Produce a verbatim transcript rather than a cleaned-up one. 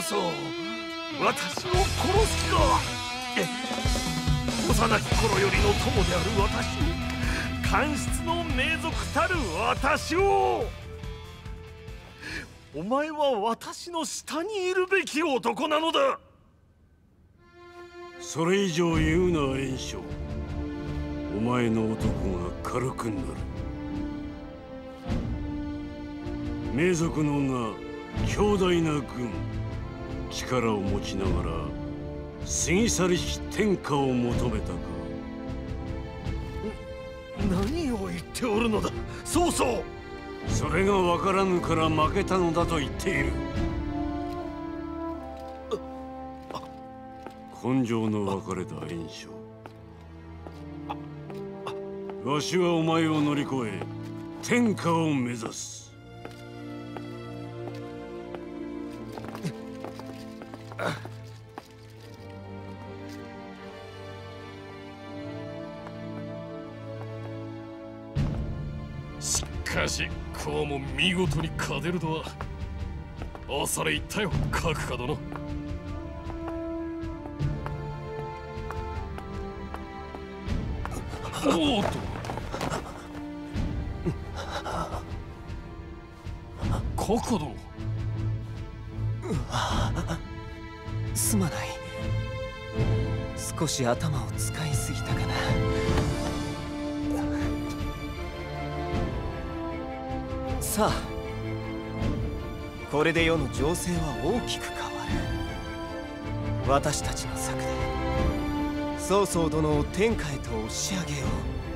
そうそう、私を殺す気か。幼き頃よりの友である私を、官室の名族たる私を。お前は私の下にいるべき男なのだ。 それ以上言うな袁紹。お前の男が軽くなる。名族の名、強大な軍、力を持ちながら過ぎ去りし天下を求めたか。 何を言っておるのだ。そうそう、 それが分からぬから負けたのだと言っている。根性の別れた袁紹。わしはお前を乗り越え天下を目指す。 しかしこうも見事に勝てるとは恐れ入ったよ、角家殿。おおっと、角家殿。 すまない、少し頭を使いすぎたかな。さあ、これで世の情勢は大きく変わる。私たちの策で曹操殿を天下へと押し上げよう。